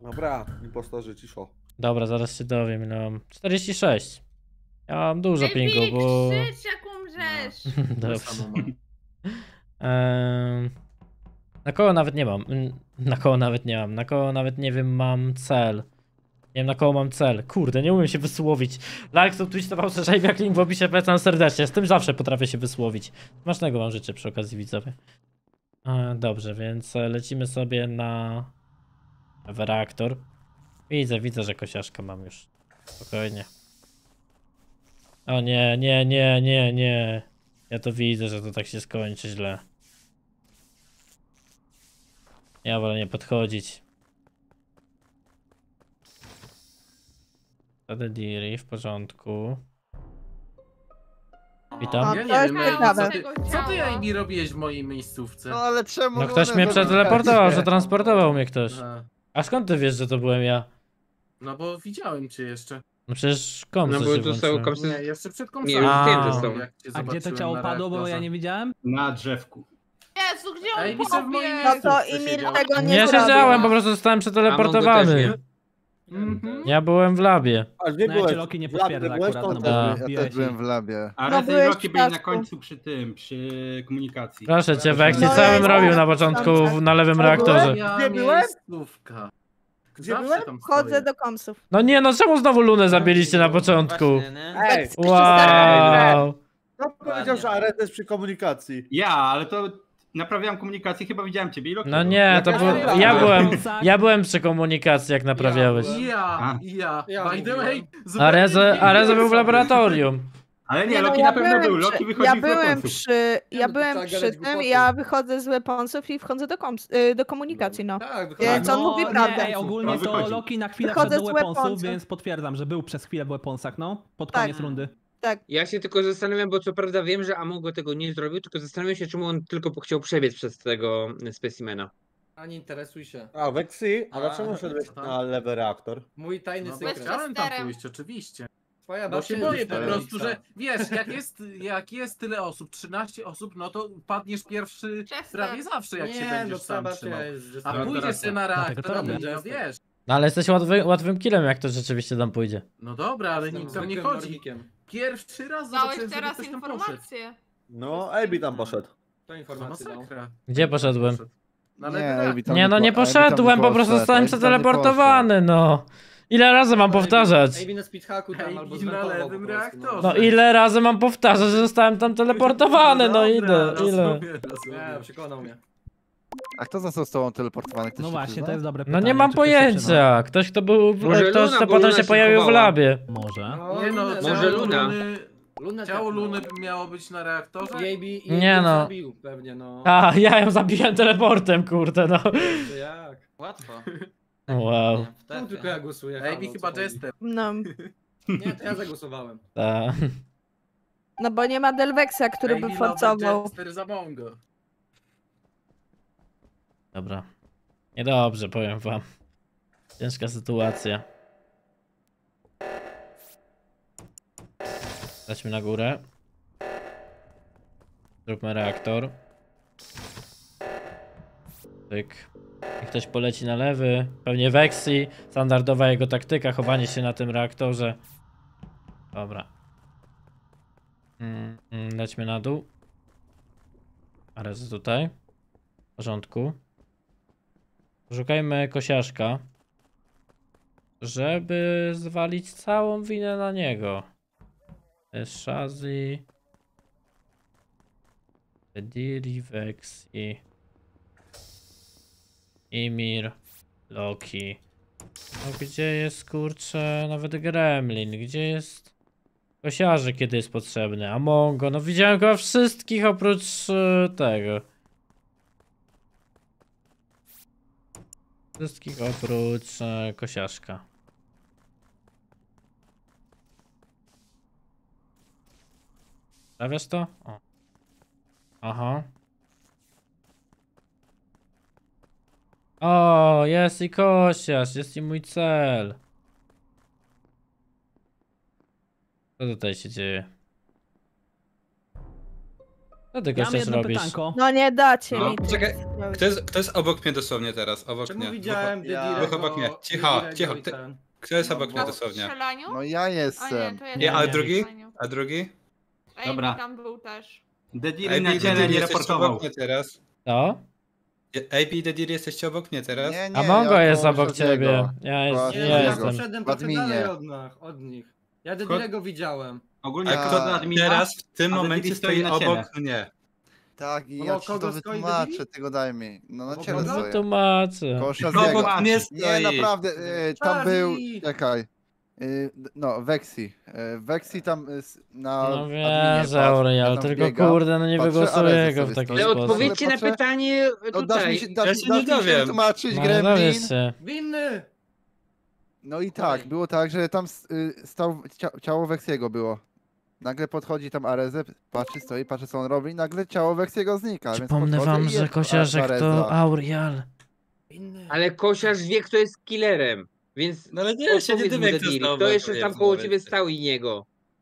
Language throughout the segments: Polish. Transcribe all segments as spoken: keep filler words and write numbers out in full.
Dobra, impostorzy, ciszo. Dobra, zaraz się dowiem, no. czterdzieści sześć. Ja mam dużo pingu, bo... krzycz jak umrzesz! Dobrze. Ehm, na koło nawet nie mam. Mm, Na koło nawet nie mam. Na koło nawet nie wiem, mam cel. Nie wiem, na koło mam cel. Kurde, nie umiem się wysłowić. Like to twistował, że jak link w opisie, polecam serdecznie. Z tym zawsze potrafię się wysłowić. Smacznego wam życzę przy okazji, widzowie. E, dobrze, więc lecimy sobie na... w reaktor. Widzę, widzę, że kosiaszka mam już. Spokojnie. O nie, nie, nie, nie, nie. Ja to widzę, że to tak się skończy źle. Ja wolę nie podchodzić. Adediri, w porządku. Witam. Ja nie to jest wiem, ciekawe. co ty, co ty Amy robiłeś w mojej miejscówce? No ale czemu? No ktoś Lunę mnie zamykacie? przeteleportował, przetransportował mnie ktoś. Aha. A skąd ty wiesz, że to byłem ja? No bo widziałem cię jeszcze. No przecież komsy No się bo tu są włączyłem. komsy. Nie, jeszcze przed Nie, kąsami. już A. wiem, że są. Jak cię A gdzie to zobaczyłem ciało na padło, bo ja reaktorze. nie widziałem? Na drzewku. Jezu, gdzie on Ej, widzę w moim pobiegł? No miejscu. to miejscówce Imir siedział. tego nie, Nie zrobił. siedziałem, po prostu zostałem A Mongo też przeteleportowany. nie. Mhm. Ja byłem w labie. A gdzie No ja byłeś? cię Loki nie W labie potwierdza byłeś, akurat, to no też bo Tak. Ja wbiłeś też byłem i- w labie. A No Reza i byłeś Loki w byli na piasku. końcu przy tym, przy komunikacji. Proszę cię, Weksi, No co ja ja bym robił na jestem początku tam, na lewym tak. reaktorze? Moja Gdzie byłem? miejscówka. Gdzie Zawsze byłem? tam Wchodzę stoję. do komsów. No nie, no czemu znowu Lunę zabiliście na początku? Ej, Wow. kto powiedział, że Ares jest przy komunikacji? Ja, ale to naprawiałem komunikację, chyba widziałem ciebie i Loki. No nie, to Ja był, byłem. ja byłem, Plecak. ja byłem przy komunikacji jak naprawiałeś. Ja, A. ja, Ja by the mówiłem. way. zupełnie Areze, innej Areze był w osoby. laboratorium. Ale nie, Nie, no, Loki ja na pewno byłem był, przy- Loki wychodził Ja z byłem weaponsów. przy, Nie, ja no to byłem trzeba przy gadać tym, głupoty. ja wychodzę z weaponsów i wchodzę do, koms, y, do komunikacji, no. Tak, Więc on mówi nie, prawdę. Ej, ogólnie On to wychodzi. Loki na chwilę Wychodzę wszedł do z weaponsów, weaponsów. więc potwierdzam, że był przez chwilę w weaponsach, no. Pod Tak. koniec rundy. Tak. Ja się tylko zastanawiam, bo co prawda wiem, że Amongo tego nie zrobił, tylko zastanawiam się, czemu on tylko chciał przebiec przez tego specimena. A nie interesuj się. A, Weksi, a A, dlaczego szedłeś na lewy reaktor? Mój tajny No bo sekret. chciałem tam Chesterem. pójść, oczywiście. Twoja Bo babcia się jest boję po Chesterem. prostu, że wiesz, jak jest, jak jest tyle osób, trzynaście osób, no to padniesz pierwszy Chester. prawie zawsze, jak się Nie, no będziesz twoja sam trzymał. babcia jest A Chesterem. No, pójdziesz teraz sobie na Dlatego to reaktor, robię. no wiesz. No ale jesteś łatwy, łatwym killem, jak to rzeczywiście tam pójdzie. No dobra, ale Jestem nic to nie zwykłym chodzi. nordikiem. Pierwszy raz Dałeś zobaczyłem, żeby teraz ktoś tam poszedł. informację. No, Ejbi tam poszedł. To To informacja dał. masakra. Gdzie poszedłem? Na Nie, lewy Ejbi reaktor. tam Nie no, nie po- Ejbi poszedłem, tam po prostu poszedł, zostałem Ejbi tam nie przeteleportowany, no. Ile razy mam powtarzać? Ejbi na speedhacku tam Ej, albo i na zwentował po lewym prostu, reaktorze. No ile razy mam powtarzać, że zostałem tam teleportowany, no ile, ile. Rozumiem, Nie, rozumiem. przekonał mnie. A kto został z tobą teleportowany? Ktoś No się właśnie, przyzna? to jest dobre No pytanie. nie mam czy ktoś się pojęcia. Ktoś kto był, w- Może ktoś Luna, kto bo potem Luna się się pojawił w chowała. labie. przyzna? Może. No, Nie no, Lunę- ciało Może Luna. Luny, Lunę ciało tepnął. Luny miało być na reaktorze? I Ejbi, i Nie Ejbi no. zabił pewnie, no. A, ja ją zabiłem teleportem, kurde, no. To jak? Łatwo. Wow. Tu tylko ja głosuję. Ejbi halo, chyba co chodzi? Jester. No. Nie, to ja zagłosowałem. Ta. No bo nie ma Delvexa, który by Ejbi Lover forcował. Jester za Mongo. Dobra. Niedobrze, powiem wam. Ciężka sytuacja. Lećmy na górę. Zróbmy reaktor. Tyk. I ktoś poleci na lewy. Pewnie Weksi. Standardowa jego taktyka, chowanie się na tym reaktorze. Dobra. Mm, mm, lećmy na dół. A raz tutaj. W porządku. Szukajmy kosiaszka, żeby zwalić całą winę na niego. Shazi, Ediri, Weksi, Imir, Loki. No gdzie jest, kurczę, nawet Gremlin? Gdzie jest kosiarze, kiedy jest potrzebny? Amongo, no widziałem go wszystkich oprócz e, tego. Wszystkich oprócz e, kosiaszka. Stawiasz to? O. Aha. O, jest i kosiarz, jest i mój cel. Co tutaj się dzieje? Co ty Ja mam chcesz jedno robić? pytanko. No nie dacie No, mi. tych czekaj, zrobić. Kto jest, kto jest obok mnie dosłownie teraz? Obok Czemu mnie. widziałem Ja- Dedirego? obok mnie. Cicho, Dedirego cicho, i ty- ten. Kto jest No, obok mnie bo- dosłownie? strzelaniu? No ja A nie, jestem. to ja Nie, a nie drugi? strzelaniu. A drugi? Ej, Dobra. tam był też. Dediri Ej, na Dediri, ciele nie jesteście reportował. obok mnie teraz. Co? A P i Dediri jesteście obok mnie teraz? Nie, nie, A Mongo ja jest koło obok Shazzy'ego. ciebie. Ja, jest, Właśnie, Nie, ja ja jestem. poszedłem W trochę adminie. dalej od, nas, od nich. Ja Dedirego widziałem. Ogólnie Ja- kto do admina? Teraz w tym A momencie Dediri stoi stoi na ciele. obok mnie. Tak, i No, ja ci kogo to stoi wytłumaczę, Dediri? tego daj mi. No na Kogo? ciele No No stoję. tłumaczę. Koło Obok Shazzy'ego. mnie Nie, stoi. naprawdę, y, tam Shazzy! był, czekaj. Y, no, Vexi. Y, Vexi tam y, s- na No adminie, wierzę, patrz, ja Aureal, tam tylko biegam. kurde, no nie patrzę, wygłosuję ale go w sobie taki stoi. Ale sposób. odpowiedzcie na Patrzę- pytanie No dasz mi się, tutaj. dasz, Ja dasz się nie mi się dowiem. wytłumaczyć, No Gremlin. dowiesz się. Winny! No i tak, Oj. było tak, że tam s- y, stał, cia- ciało Vexiego było. Nagle podchodzi tam Arezę, patrzy, stoi, patrzy co on robi, nagle ciało Vexiego znika, więc Przypomnę podchodzę wam, i że jest kosiarzek Areza. to Aurial. Winny. Ale kosiarz wie, kto jest killerem. Więc No ale nie, ja się nie odpowiedz mu, dowie, kto Dediri. jest Kto obok jeszcze mnie tam w koło momencie. ciebie stał i niego?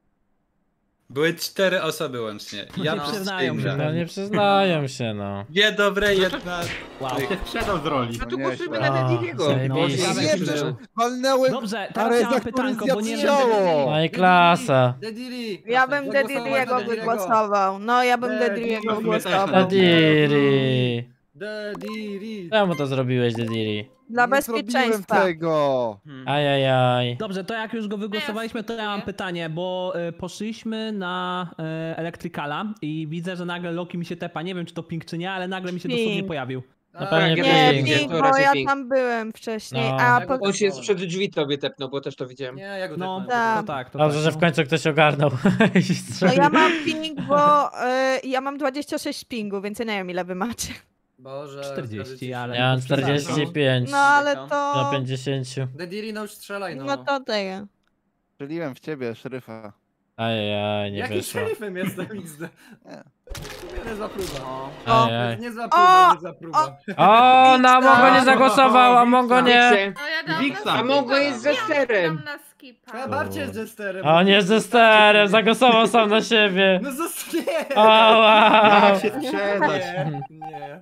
Były cztery osoby łącznie. Ja Nie plus przyznają inne. się. No nie przyznają się, no. Dwie dobre, jedna... Wow. Się sprzedał z roli. No to nie, głosujmy tak. na Dediriego. Zajebiście. No, Nie, Zaraz przecież był. walnęłem Dobrze, teraz ja Areza, mam który pytanko, bo nie zjadł wiem... ciało. No i klasa. Dediri! Ja Proszę, bym zagłosować na Dediriego wygłosował. No ja bym Dediri. Dediriego Dediri. głosował. Dediri. Dediri! Czemu to zrobiłeś, Dediri? Dla Nie zrobiłem bezpieczeństwa. tego. Ajajaj. Dobrze, to jak już go wygłosowaliśmy, to ja mam pytanie, bo y, poszliśmy na y, Electricala i widzę, że nagle Loki mi się tepa. Nie wiem, czy to ping, czy nie, ale nagle mi się Ping. dosłownie pojawił. No pewnie Tak, Nie, ping. Pink, To bo raczej ja Pink. tam byłem wcześniej, No. a Ja po... go On się sprzed drzwi tobie tepnął, bo też to widziałem. Nie, ja go No, tepnąłem. to tak, to Dobrze, tak. że w końcu ktoś ogarnął. I No strzelił. ja mam ping, bo y, ja mam dwadzieścia sześć pingu, więc ja nie wiem ile wy macie. Boże. czterdzieści, ale... Ja mam czterdzieści pięć No ale na to... pięćdziesiąt. Dediri, no już strzelaj, no. No to tego. Strzeliłem w ciebie, szeryfa. Ajajaj, nie Jakim wyszło. szeryfem jestem X D? Nie. Niezła próba. O, Ajaj. Niezła próba, niezła próba. O, na Mongo nie zagłosował, a Mongo nie. Wiecie, No ja dam Wiksa. na A skipa. Mongo jest ze Ja sterem. dam na skipa. Ja bardziej z Jesterem. O, nie ze sterem, zagłosował sam na siebie. No zos... Nie! O, wow. Jak się sprzedać? Nie, nie.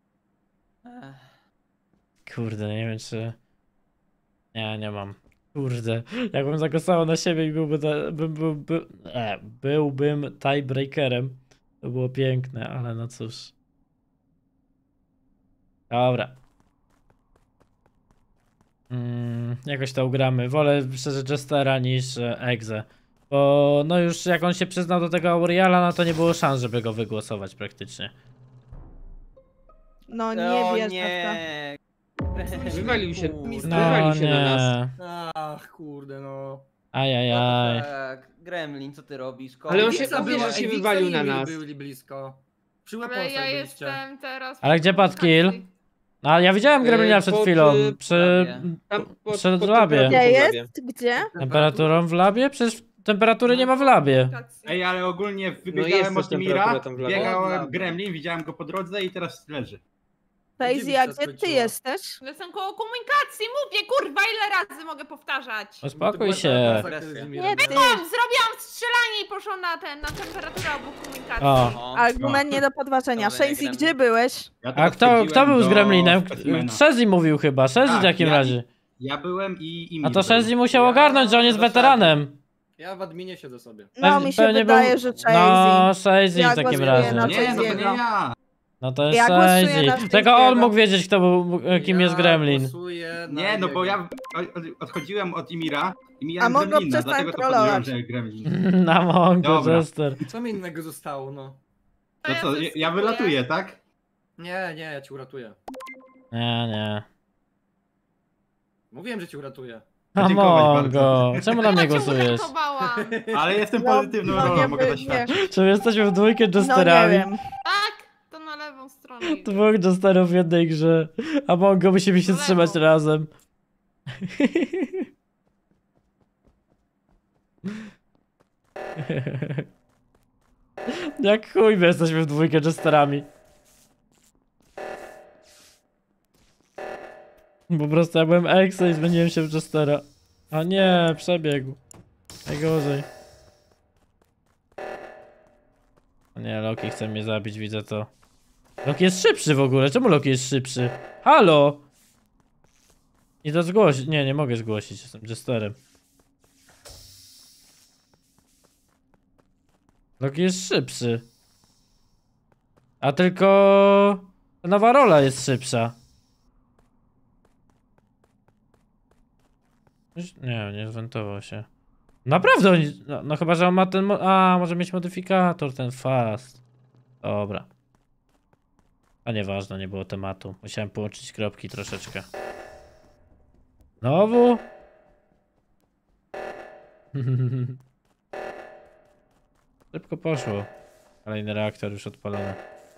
Kurde, nie wiem czy... Nie, nie mam. Kurde, jakbym zagłosował na siebie i byłby, ta, by, by, by, e, byłbym tiebreakerem, to było piękne, ale no cóż. Dobra. Mm, jakoś to ugramy. Wolę szczerze Jestera niż e, Egze. Bo no już jak on się przyznał do tego Auriala, no to nie było szans, żeby go wygłosować praktycznie. No nie wierzę w to. Wywalił się. No Wywalił się na nas. nie. Ach, kurde, no. Ajajaj. Tak, Gremlin, co ty robisz? Ale on się Wiksa mówi, była- że się ej, Wiksa wywalił i na Emil nas. byli blisko. Przy Ale weaponsach ja byliście. jestem teraz... Ale gdzie padł kill? No, ale ja widziałem Gremlina Yy, przed pod, chwilą. y, Przy... Tam pod- Przy pod labie. temperaturą Gdzie w labie. jest? Gdzie? Temperaturą w labie? Przecież temperatury nie ma w labie. Ej, ale ogólnie jest wybiegałem też od Mira, temperatura tam w labie. biegałem Gremlin, widziałem go po drodze i teraz leży. Daisy, a Wiksa gdzie ty skończyła? jesteś? Jestem koło komunikacji, mówię, kurwa, ile razy mogę powtarzać? Uspokój się. Nie, ty. Mam, zrobiłam strzelanie i poszłam na ten, na temperaturę obok komunikacji. O. Argument nie do podważenia. Dobra, Shazzy, Gremlin. gdzie byłeś? Ja A teraz kto, wchodziłem kto był z do Gremlinem? specimena. Shazzy mówił chyba. Shazzy w Tak, takim ja- razie. Ja byłem i, i A Mir to był. Shazzy musiał Ja- ogarnąć, że on jest to weteranem. Ja w adminie siedzę sobie. No Pewnie- mi się pewnie wydaje, był- że No, Shazzy. Shazzy Ja w takim głosuję razie. na Nie, no to nie Shazzy'ego. ja. No to jest Ja głosuję Shazzy. na Tylko on Shazzy'ego. mógł wiedzieć, kto był, kim jest Gremlin. Głosuję na Nie, no bo niego. ja od- od- odchodziłem od Imira i A mijałem mogę Gremlina, przestań dlatego to podjąłem, trollować. że Gremlin. Na Mongo, Dobra. Jester. Co mi innego zostało, no? To No co, ja, ja zeskipuję. wylatuję, tak? Nie, nie, ja ci uratuję. Nie, nie. Mówiłem, że ci uratuję. A Podziękować Mongo, czemu na mnie Ja cię głosujesz? uratowałam. Ale jestem No, pozytywną no rolą, nie mogę wy- zaświadczyć. nie. Czy my jesteśmy w dwójkę No nie Jesterami? wiem. Tak, to na lewą stronę. idę. Dwóch Jesterów w jednej grze. A Mongo musimy się No trzymać lewo. razem. Jak chuj my jesteśmy w dwójkę Jesterami. Po prostu ja byłem Exe i zmieniłem się w Jestera. A nie, przebiegł. Najgorzej. O nie, Loki chce mnie zabić, widzę to. Loki jest szybszy w ogóle, czemu Loki jest szybszy? Halo! Nie to zgłosić, nie, nie mogę zgłosić, jestem jesterem. Loki jest szybszy. A tylko... nowa rola jest szybsza. Nie, nie zwentował się. Naprawdę oni... No, no chyba, że on ma ten... mo- A, może mieć modyfikator, ten fast. Dobra. A nieważne, nie było tematu. Musiałem połączyć kropki troszeczkę. Znowu? Szybko poszło. Kolejny reaktor już odpalony.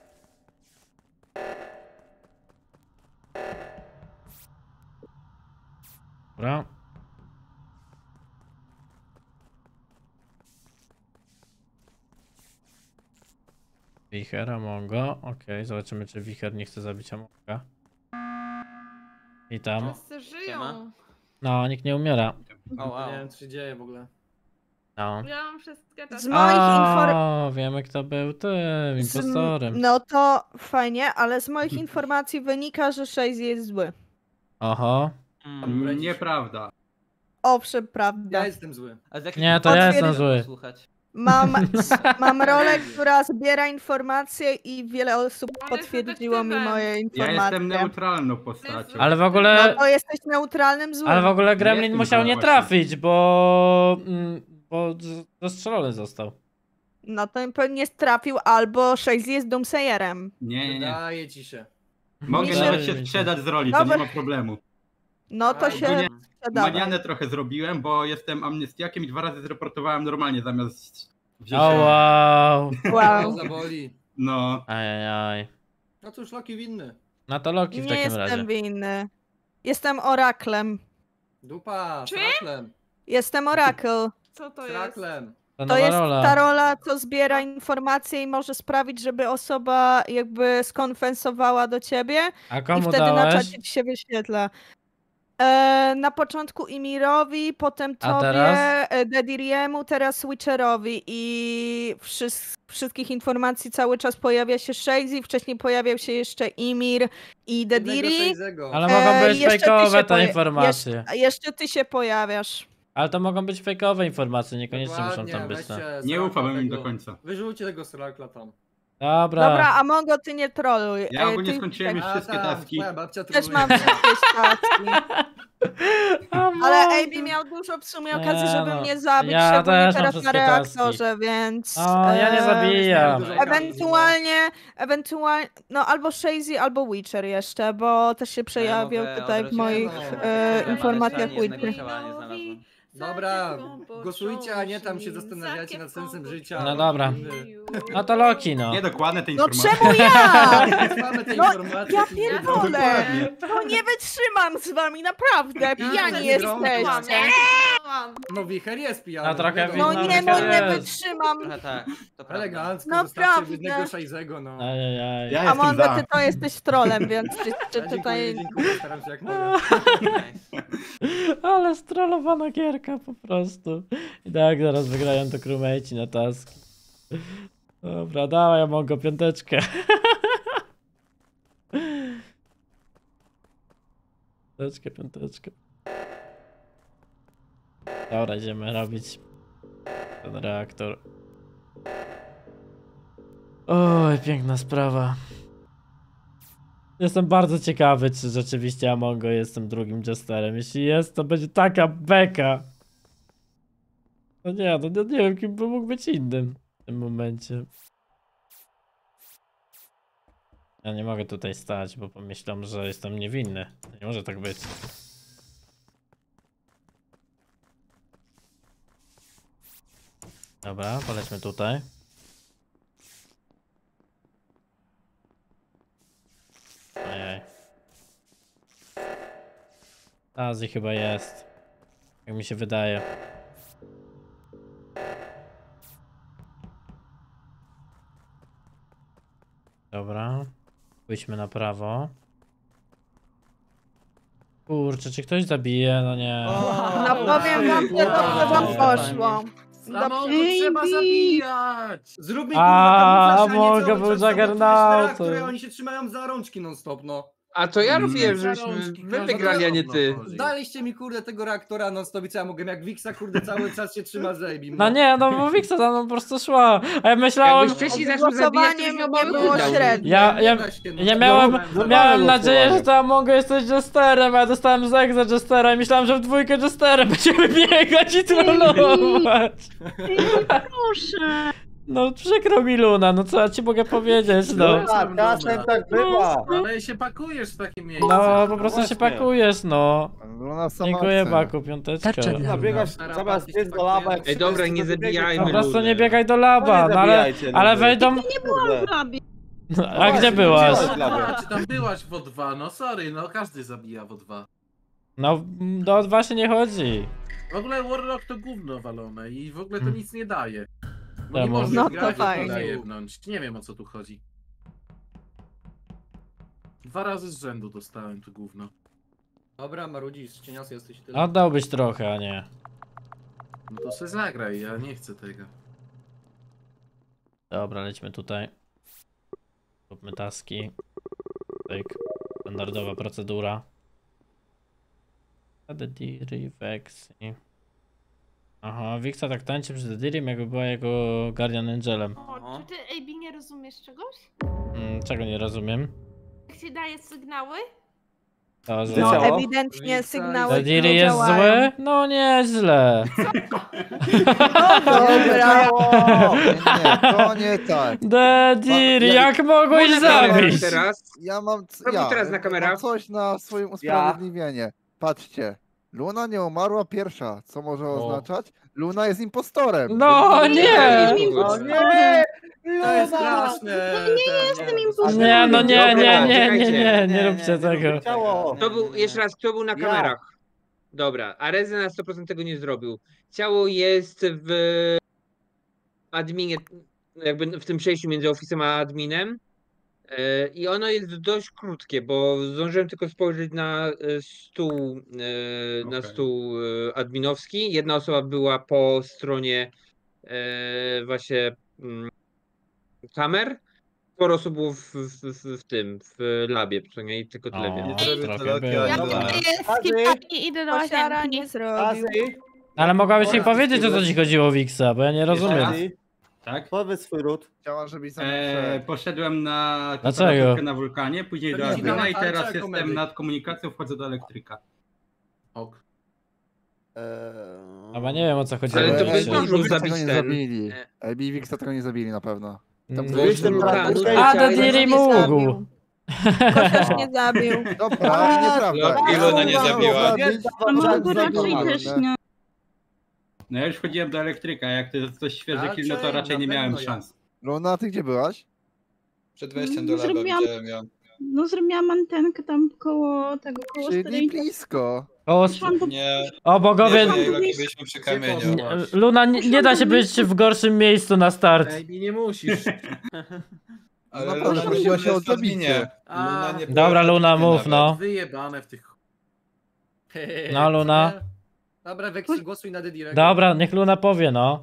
Dobra. Wicher, Amongo. Okej, okay, zobaczymy, czy Wicher nie chce zabić Amonga. Witam. Wszyscy żyją. No, nikt nie umiera. O, wow. Nie wiem, co się dzieje w ogóle. No. Ja mam wszystkie Z czasy. moich informacji... O, wiemy, kto był tym impostorem. No to fajnie, ale z moich informacji wynika, że sześć jest zły. Oho. Mm, nieprawda. Owszem, prawda. Ja jestem zły. A z jakich Nie, to ja Potwierdz- jestem zły. Słuchać. Mam, mam rolę, która zbiera informacje i wiele osób Ale potwierdziło mi detektywem. moje Ja informacje. jestem neutralną postacią. Ale w No ogóle... to jesteś neutralnym złym. Ale w ogóle Gremlin Jestem musiał zły nie właśnie. trafić, bo... mm, bo z- zastrzelony został. No to pewnie trafił albo sześć jest Doomsayerem. Nie, nie, nie. Daję ci się. Mogę Mi się- nawet się sprzedać z roli, to Dobra. nie ma problemu. No to Aj, się ogólnie sprzedawaj. Manianę trochę zrobiłem, bo jestem amnestiakiem i dwa razy zreportowałem normalnie zamiast wziąć. O wow. To Wow. zaboli. No, Ajajaj. No cóż, Loki winny. No to Loki w Nie takim jestem razie. winny. Jestem oraklem. Dupa, z Czy? raklem. Jestem oracle. Co to Z jest? raklem. To To nowa jest rola. ta rola, co zbiera informacje i może sprawić, żeby osoba jakby skonfensowała do ciebie A i komu wtedy na dałeś? czacie ci się wyświetla. E, na początku Imirowi, potem A tobie, teraz? e, Dediriemu, teraz Witcherowi i wszys- wszystkich informacji cały czas pojawia się Shazzy, wcześniej pojawiał się jeszcze Imir i Dediri. Ale mogą być jeszcze ty fejkowe się te poja- informacje. Jeszcze, jeszcze ty się pojawiasz. Ale to mogą być fejkowe informacje, niekoniecznie muszą Dokładnie, tam być. weźcie No. nie z ufam rakla im do tego- końca. Wyrzućcie tego Srakla tam. Dobra. Dobra, a Mongo, ty nie troluj. Ja E, ogólnie ty- skończyłem już A wszystkie tam, taski. moja babcia Też troluje. mam jakieś taski. A Ale Mongo. A B miał dużo w sumie okazji, Nie żeby no, mnie zabić, ja szczególnie też mam teraz na wszystkie taski. reaktorze, więc... O, ja nie e, zabijam. Dużo Ewentualnie, ewentualnie, no albo Shazzy, albo Witcher jeszcze, bo też się przejawił mogę tutaj w odwrócić moich no, e, no, informacjach no, jednego Witcher. ciała nie znalazłem. Dobra, głosujcie, a nie tam się zastanawiacie nad sensem życia. No dobra. Winny. No to Loki, no. Niedokładne te No informacje. czemu ja? Mamy te No, informacje. ja tu- pierdolę! Dokładnie. No nie wytrzymam z wami, naprawdę, pijani jesteście. No wicher jest pijany. No trochę wiadomo. No No, nie, no nie jest. wytrzymam. Trochę tak, to prawda. Elegancko, No zostawcie prawda. jednego Shazego, no. Ajajaj. Ja A jestem Mongo, za. ty to jesteś trolem, więc czy, czy Ja dziękuję, tutaj... dziękuję, staram się jak mogę. Nice. Ale strollowana gierka po prostu. I tak zaraz wygrają to crewmate'i na taski. Dobra, dawaj, ja mogę piąteczkę. Piąteczkę, piąteczkę. Dobra, idziemy robić ten reaktor. Oj, piękna sprawa. Jestem bardzo ciekawy, czy rzeczywiście Amongo jest tym drugim jesterem. Jeśli jest, to będzie taka beka. No nie, no nie, nie wiem, kim by mógł być innym w tym momencie. Ja nie mogę tutaj stać, bo pomyślą, że jestem niewinny. Nie może tak być. Dobra, polećmy tutaj. Ajaj. Azji chyba jest. Jak mi się wydaje. Dobra. Pójdźmy na prawo. Kurczę, czy ktoś zabije? No nie. No powiem wam, że dobrze wam poszło. Samochód Dobrze. trzeba zabijać! Zrób mi A, kurwa kamuflaż, Among a nie cały był czas sabotujesz Juggernautem. reaktory, a oni się trzymają za rączki non stop, no. A to ja Mm. robiłem, Za żebyśmy rączki, my każdy wygrali, a nie równo ty. chodzi. Daliście mi kurde tego reaktora non stop i co ja mogę, jak Wiksa kurde cały czas się trzyma za Abim. No nie, no bo Wiksa tam no po prostu szła. A ja myślałem... Jakbyś wcześniej zaczął zabijać, to Głosowanie byś nie oba było wydał. średnie. Ja, ja, da się, no. ja miałem, No, miałem no, nadzieję, no, że tam mogę jesteś Jesterem, a ja dostałem zeg za Jestera i myślałem, że w dwójkę Jesterem będziemy biegać i trollować. Proszę. No przykro mi Luna, no co ja ci mogę powiedzieć, no. Tak, czasem tak bywa. Ale się pakujesz w takim miejscu. No po prostu się właśnie. pakujesz, no. Luna sama Dziękuję chce. Baku, piąteczka. No, biegasz zamiast biec do laba, jak Ej, dobra, wszyscy, nie to ty zabijajmy Po biegniesz. prostu nie Luny. biegaj do No laba, nie no ale, zabijajcie, ale ludy. wejdą... Nie byłam w labie. No, a właśnie, gdzie byłaś? nie byłaś. A, czy tam byłaś w O dwa? No sorry, no każdy zabija w O dwa. No do O dwa się nie chodzi. W ogóle Warlock to gówno walone i w ogóle to nic nie daje. Bo Czemu? nie można No to grać, fajnie. to jebnąć. Nie wiem o co tu chodzi. Dwa razy z rzędu dostałem to gówno. Dobra, marudzisz, cieniasy jesteś tyle. Oddałbyś trochę, a nie. No to se zagraj, ja nie chcę tego. Dobra, lećmy tutaj. Róbmy taski. Tyk. Standardowa procedura. Dediri, Vexi. Aha, Wixa tak tańczy przy Dedirim, jakby była jego Guardian Angelem. O, czy ty, A B, nie rozumiesz czegoś? Hmm, czego nie rozumiem? Jak ci daje sygnały? To, że... Ty No ciało? ewidentnie Wiksa sygnały Dediri nie jest działają. zły? No nieźle. Dobra. Nie, nie, to nie tak. Dediri, Ja- jak mogłeś Może kamerach zabić? teraz? Ja mam, c- Robię ja, teraz na kamerach. mam coś na swoim usprawiedliwienie. Patrzcie, Luna nie umarła pierwsza, co może oznaczać? Luna jest impostorem. No Więc- nie! O nie! To jest straszne. No nie jestem impostorem. Nie, no nie, nie, nie, nie, Czekajcie. nie, nie róbcie tego. Ciało. Kto był, jeszcze raz, kto był na Ja. kamerach? Dobra, a Rezy na sto procent tego nie zrobił. Ciało jest w adminie, jakby w tym przejściu między ofisem a adminem. E, I ono jest dość krótkie, bo zdążyłem tylko spojrzeć na e, stół, e, na Okej. stół e, adminowski. Jedna osoba była po stronie e, właśnie mm, kamer. Sporo osób było w, w, w, w tym, w labie, co nie, i tylko tyle O, wiem. trochę było. Ja tak. tutaj skipaki idę do Kosiara łazienki. nie zrobił. Tazi, Ale mogłabyś mi powiedzieć, o co ci chodziło, Wixa, bo ja nie rozumiem. Tazi, Tak? powiedz swój ród. Chciała, żebyś za mną Eee, wszedł. poszedłem na Dlaczego? temperaturkę na wulkanie, później do Pewnie admina i dała teraz tarczę jako jestem medyk. nad komunikacją, wchodzę do elektryka. Ok. Eee, Chyba nie wiem, o co chodziło. Ale to Ej, bez Ej, zdążył Wiksa tego zabić nie ten. zabili. e, Ej, i Wiksa tego nie zabili na pewno. Mm. Bo Byłeś ten temperaturkę wulkan- i A, chciałeś- Dediri Nie mógł! zabił. Kosiarz nie zabił. Dobra, nieprawda. No, Ilona nie zabiła. A może Zabił, raczej zabił. też nie. No ja już wchodziłem do elektryka, jak to jest coś świeże Raczej, kill, no to raczej nie na miałem pewno ja. szans. Luna, ty gdzie byłaś? Przed wejściem do laba Zrobiłam- widziałem ją. No zrobiłam antenkę tam koło tego, koło Czyli starej. blisko. O, Poszłam do... Nie, o bogowie, nie, nie, Loki, byliśmy przy kamieniu. Nie, Luna, nie, nie da się być w gorszym miejscu na start. A B, nie musisz. Ale No, Luna proszę, nie prosiła się o jest w adminie. zabicie. Luna nie była Dobra, w Luna, adminie mów, nawet. no. Wyjebane w tych... No, Luna. Dobra, Weksy, głosuj na Dedirego. Dobra, niech Luna powie, no.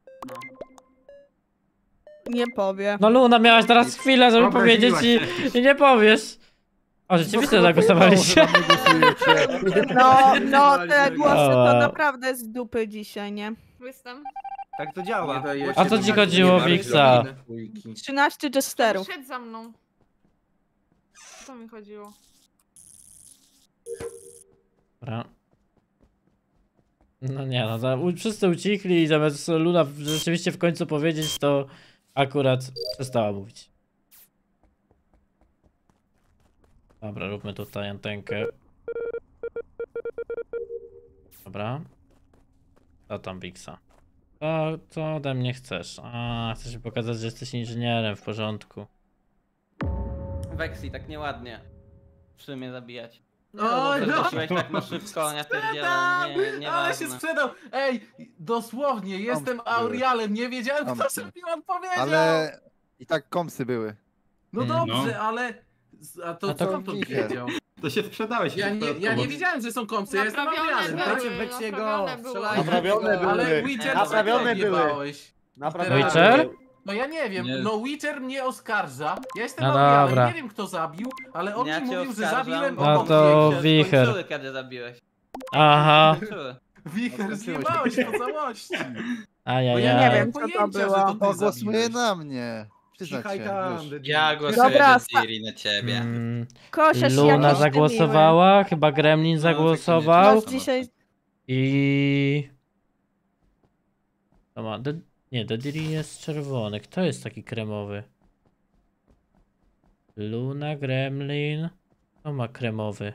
Nie powie. No Luna, miałaś teraz chwilę, żeby Obraziłaś powiedzieć i, się. i nie powiesz. O, rzeczywiście zagłosowaliście. No, no, te głosy to O. naprawdę z dupy dzisiaj, nie? Jestem. Tak to Nie działa. daje A się co ci do- chodziło, nie Wiksa? ma dwójki. trzynaście jesterów. Szedł za mną. O co mi chodziło? Dobra. No nie, no to u- wszyscy ucichli i zamiast Luna rzeczywiście w końcu powiedzieć, to akurat przestała mówić. Dobra, róbmy tutaj antenkę. Dobra. Co tam, Bixa? Co, co ode mnie chcesz? A, chcesz mi pokazać, że jesteś inżynierem, w porządku. Weksy, tak nieładnie. Przy mnie zabijać. Oj, no! Zaprosiłeś tak na szybko, nie pierdzielę, nie, Sprzedał! nie Ale się sprzedał! Ej, dosłownie, jestem były. Aurialem, nie wiedziałem kto Komsy. sobie on powiedział! Ale i tak komsy były. No Mm. dobrze, ale... A to A to co on to Kicher. wiedział? To się sprzedałeś. Ja nie, ja nie wiedziałem, że są kompsy, ja jestem Naprawione Adrianem. były, Dajcie Weksiego, naprawione były. strzelajcie. Naprawione były. Ale Witcher Naprawione co ty były. odjebałeś? Naprawione Witcher? były. No ja nie wiem, Nie. no Witcher mnie oskarża. Ja jestem No Adrianem, dobra. nie wiem kto zabił, ale on Ja mi cię mówił, że oskarżam, zabiłem bo No obok to się wicher. skończyły, kiedy zabiłeś. Aha. Skończyły. Wicher, zjebałeś po całości. Bo ja Ajajaj. nie Nie wiem, wiem, co to pojęcia, było. że to ty O, głosuje zabiłeś. na mnie. Przyznać Cichaj się, tam, już. Dediri. Ja głosuję Dobra, do Diri na ciebie. Mm, Kosiarz Luna jakiś zagłosowała, chyba Gremlin No, tak to zagłosował. Masz dzisiaj... I... To ma... De... Nie, Dediri jest czerwony. Kto jest taki kremowy? Luna, Gremlin... Kto ma kremowy?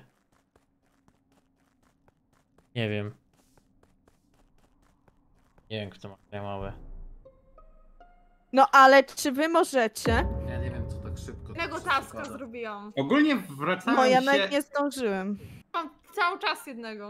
Nie wiem. Nie wiem, kto ma kremowy. No ale czy wy możecie? Ja nie wiem, co tak szybko. Innego to się taska przekłada. zrobiłam. Ogólnie wracałem No ja się... nawet nie zdążyłem. Mam cały czas jednego.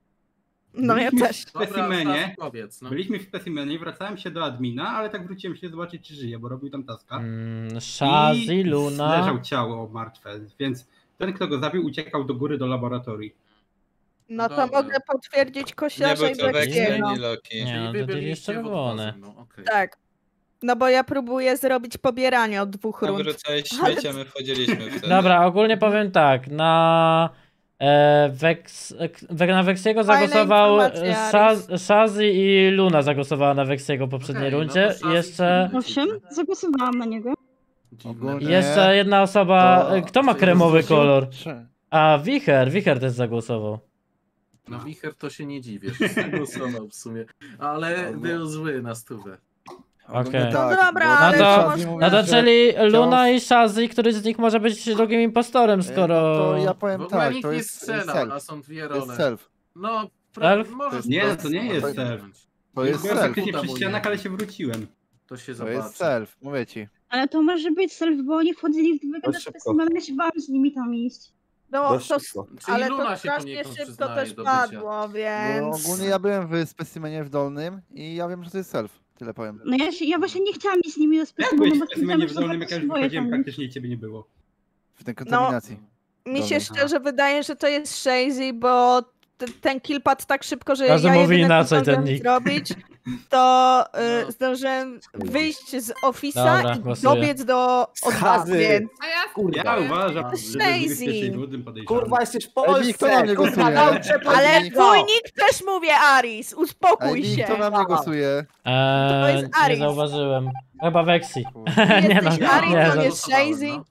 No ja Byliśmy też. w specimenie, Stasiu, powiedz, no. byliśmy w specimenie, wracałem się do admina, ale tak wróciłem się zobaczyć, czy żyje, bo robił tam taska. Mm, Shazzy, I Luna... leżał ciało martwe, więc ten, kto go zabił, uciekał do góry do laboratorii. No to Dobra. mogę potwierdzić Nie, kosiarza bo i to Weksy, Weksiego. ani Loki. Nie, no Czyli wy Dediri jest byliście w czerwony. odwodze, no, okej. Tak. No bo ja próbuję zrobić pobieranie od dwóch A rund. wrzucałeś Ale- śmieci, a my wchodziliśmy wtedy. Dobra, ogólnie powiem tak, na e, Vex, e, na Vexiego Fajna zagłosował informacja, Shaz- Shazzy i Luna zagłosowała na Vexiego w poprzedniej Okej, no rundzie. to Shazzy- jeszcze, Owszem, zagłosowałam na niego. Dziwne. Ogólnie- jeszcze jedna osoba, To- e, kto ma to kremowy jest- kolor? Trzy. A, Wicher, Wicher też zagłosował. No Wicher to się nie dziwię, że głosował w sumie. Ale był zły na stówę. Ogólnie Okej. tak, No dobra, bo ale to- Shazzy to- mówi, No to że- czyli Luna i Shazzy, któryś z nich może być drugim impostorem, E, skoro... No to ja W powiem ogóle tak, nikt to nie jest strzela, self. a są dwie To jest role. self. No, Self? możesz Nie, to- to nie jest możesz self. wziąć. To jest Byłem self. faktycznie przy Kuta ścianach, mój. ale się wróciłem. To się To zobaczy. jest self, mówię ci. Ale to może być self, bo oni wchodzili w dwójkę do Dość szybko. specimenu, ja się bałam z nimi tam iść. No Dość to, szybko. Czyli ale Luna to się strasznie poniekąd szybko przyznaje też do bycia. padło, No, więc... ogólnie ja byłem w specimenie w dolnym i ja wiem, że to jest self. Tyle powiem. No ja, się, ja właśnie nie chciałam iść z nimi do Jak specimenu, byłeś bo w specimenie w stwierdziłam, dolnym, że jak ja już się boję wychodziłem, tam. praktycznie ciebie nie było. W tej kontaminacji. Mi się Dobra. szczerze wydaje, że to jest Shazzy, bo t- ten kill padł tak szybko, że Każdy ja mówi jedyne, co inaczej, ten zdążyłem nick. zrobić, to y, No. zdążyłem wyjść z ofisa Dobra, i głosuję. dobiec do O dwa, Schazy. więc... A ja Kurwa. Ja uważam, To że jest to jest lazy. niebezpieczny i trudnym podejrzewam. Kurwa, jesteś w Ej, Polsce! kto na mnie kurwa, głosuje? nauczę Ale polskiego. twój nick też mówię, Aris, uspokój Ej, się. kto na mnie głosuje? Eee, jest nie Aris. zauważyłem. Chyba Vexi. Ty nie no, jesteś Aris, nie, on no. jest Shazzy. No.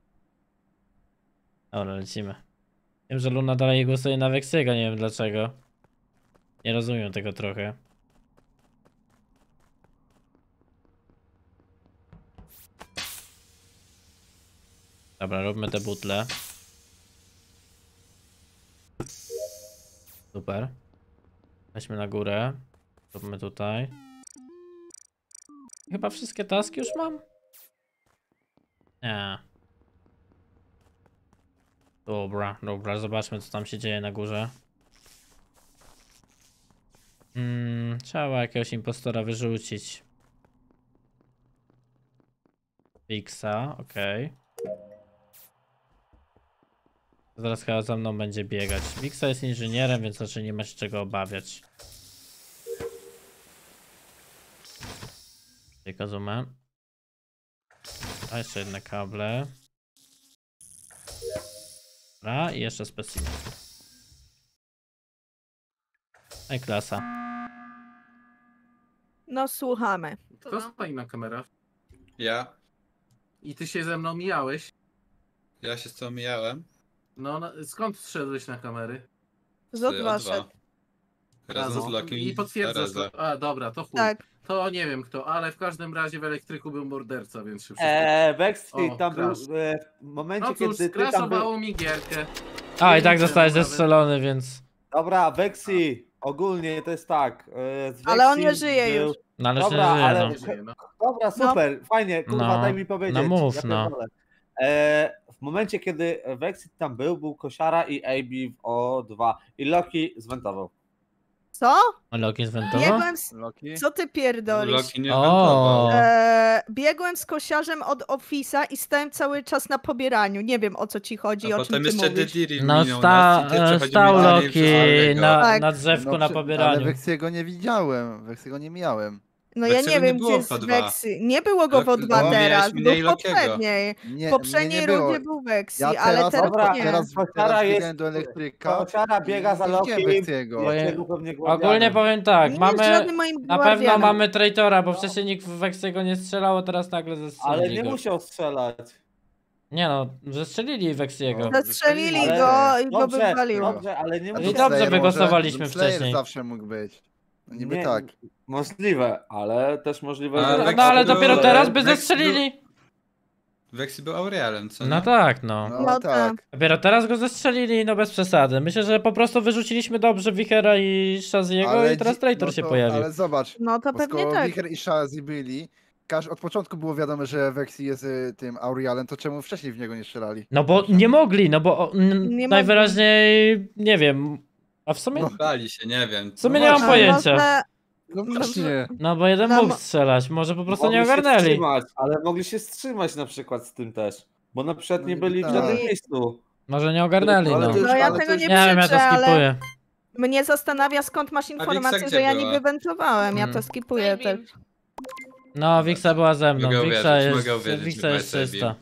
Dobra, lecimy. Wiem, że Luna dalej głosuje na Vexiego, nie wiem dlaczego. Nie rozumiem tego trochę. Dobra, róbmy te butle. Super. Weźmy na górę. Róbmy tutaj. Chyba wszystkie taski już mam? Nie. Dobra, dobra, zobaczmy co tam się dzieje na górze. Mm, trzeba jakiegoś impostora wyrzucić. Fixa, okej. Zaraz chyba za mną będzie biegać. Fixa jest inżynierem, więc raczej nie ma się czego obawiać. Kazumę. A jeszcze jedne kable. Dobra, i jeszcze specimen. No i klasa. No słuchamy. Kto stoi na kamerach? Ja? I ty się ze mną mijałeś? Ja się z tą mijałem. No, na, skąd zszedłeś na kamery? Z O dwa O dwa. szedł. Razem A, z Lokiem I potwierdzasz Areza. to. A, dobra, to chuj. Tak. To nie wiem kto, ale w każdym razie w elektryku był morderca, więc się wszystko... Eee, Vexy O, tam był crash. e, w momencie, No cóż, kiedy ty tam był... skraszowało mi gierkę. A, i tak liczę zostałeś nawet. zestrzelony, więc... Dobra, Vexy, ogólnie to jest tak. E, z Ale on nie Vexim żyje był... już. No ale Dobra, się nie ale- żyje, no. Nie żyje, no. Dobra, super, fajnie, kurwa, No, daj mi powiedzieć. no mów, ja no. pierdolę. E, w momencie, kiedy Vexy tam był, był Kosiara i A B w O dwa i Loki zwentował. Co? Loki zwentował? Biegłem z... Loki? Co ty pierdolisz? Loki nie O. wentował. E, biegłem z kosiarzem od Office'a i stałem cały czas na pobieraniu. Nie wiem o co ci chodzi, A o czym potem ty jeszcze mówisz. Dediri No minął sta, nas i ty e, przechodzimy stał dalej Loki przez niego. na, Tak. na drzewku No, na przy- Ale pobieraniu. Weksiego nie widziałem, Weksiego nie mijałem. No ja Weksego nie nie wiem, było gdzie w jest O dwa. Weksy. Nie było go w O dwa No, teraz, miałeś był mniej w Lokiego. poprzedniej. Nie, W poprzedniej nie, nie było. rundzie był Weksy, Ja ale teraz, teraz dobra, nie. teraz, Kosiara teraz jest- biegałem do elektryka. Kosiara biega za i nie widziałem Lokim. Weksiego. Jest jego pewnie guardianem. Ogólnie powiem tak, Nie jest mamy... żadnym moim Na pewno guardianem. mamy traitora, bo wcześniej nikt w Weksiego nie strzelał, a teraz nagle zestrzelili Ale nie go. musiał strzelać. Nie no, zestrzelili Weksiego. No. Zastrzelili Ale- go i go Dobrze, wywaliło. dobrze, ale nie A I musiał. dobrze Slayer wygłosowaliśmy może? Slayer wcześniej. zawsze mógł być. No niby Nie, tak. Możliwe, ale też możliwe, A, że... No, Weksy no ale był- dopiero teraz by Weksy zestrzelili. Weksy był Aurielem, co nie? No tak, no. No, No tak. Dopiero teraz go zestrzelili, no bez przesady. Myślę, że po prostu wyrzuciliśmy dobrze Wichera i Shaziego Ale i teraz dzi- traitor no się to- pojawił. Ale zobacz, No to bo pewnie skoro tak. Wicher i Shazi byli, każ, od początku było wiadomo, że Vexi jest y, tym Aurialem, to czemu wcześniej w niego nie strzelali? No bo nie mogli, no bo o, n- Nie najwyraźniej, nie wiem, a w sumie, No. Bali się, nie wiem. w sumie no nie mam właśnie. pojęcia. Może... No właśnie. No bo jeden No mógł mo- strzelać, może po prostu nie Mogli się ogarnęli. wstrzymać, ale mogli się wstrzymać na przykład z tym też. Bo na przykład No nie niby byli w tak. żadnym miejscu. Może nie ogarnęli, Ale no. to już- No ja ale tego to nie Nie wiem, ja to przeczę, ale skipuję. mnie zastanawia skąd masz informację, gdzie że ja była? niby wentowałem. Ja to Mm. skipuję też. No, Wiksa była ze mną, Mogę Wiksa uwierzyć, jest, mogę uwierzyć, Wiksa że jest była czysta.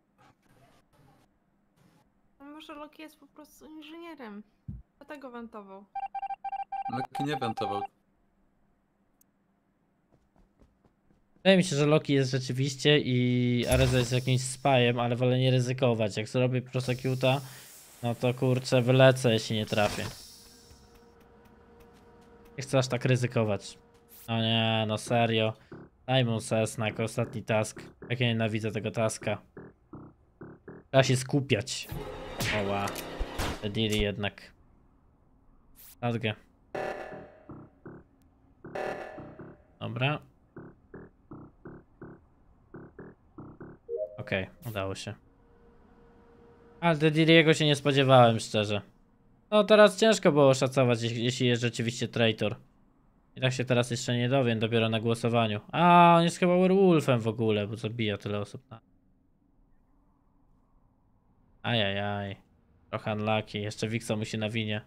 Może Loki jest po prostu inżynierem. Dlatego wentował. Loki nie wentował. Wydaje mi się, że Loki jest rzeczywiście i Areza jest jakimś spajem, ale wolę nie ryzykować. Jak zrobię prosecuta, no to kurczę, wylecę, jeśli nie trafię. Nie chcę aż tak ryzykować. No nie, no serio. Daj mu sesna jako ostatni task. Jak ja nienawidzę tego taska. Trzeba się skupiać. Oła. Te deali jednak. Sadgę. Dobra. Okej, okay, udało się. Ale Dediriego się nie spodziewałem, szczerze. No teraz ciężko było oszacować, jeśli jeśli jest rzeczywiście traitor. I tak się teraz jeszcze nie dowiem, dopiero na głosowaniu. A, on jest chyba werewolfem w ogóle, bo zabija tyle osób. Na... Ajajaj. Trochę unlucky, jeszcze Wiksa musi na winie.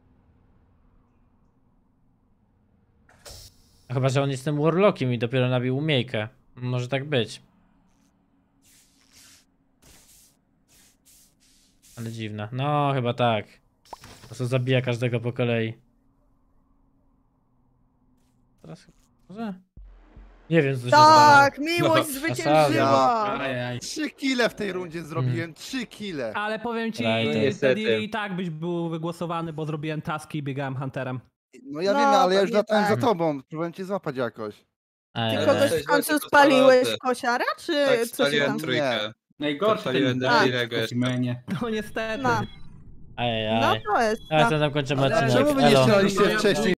A chyba, że on jest tym warlockiem i dopiero nabił umiejkę. Może tak być. Ale dziwne. No, chyba tak. Po prostu zabija każdego po kolei. Teraz chyba... Może? Nie wiem, co się stało. Tak, miłość No, zwyciężyła. Ajajaj. Trzy kile w tej rundzie zrobiłem, trzy kile. Ale powiem ci, Right. Niestety. wtedy i tak byś był wygłosowany, bo zrobiłem taski i biegałem hunterem. No ja No, wiem, ale ja już pewnie latałem tak. za tobą, próbowałem cię złapać jakoś. Ajajaj. Tylko Eee. też w Cześć, końcu Wojtek, spaliłeś postulaty. kosiara, czy Tak, co się spaliłem tam... trójkę. Najgorszy Podpaliłem ten Dedirego jeszcze. Menie. No niestety. No, no Ajajaj. to jest. Teraz tak. na tym kończymy Ale odcinek. czemu wy nie Elo. strzelaliście No ja- wcześniej?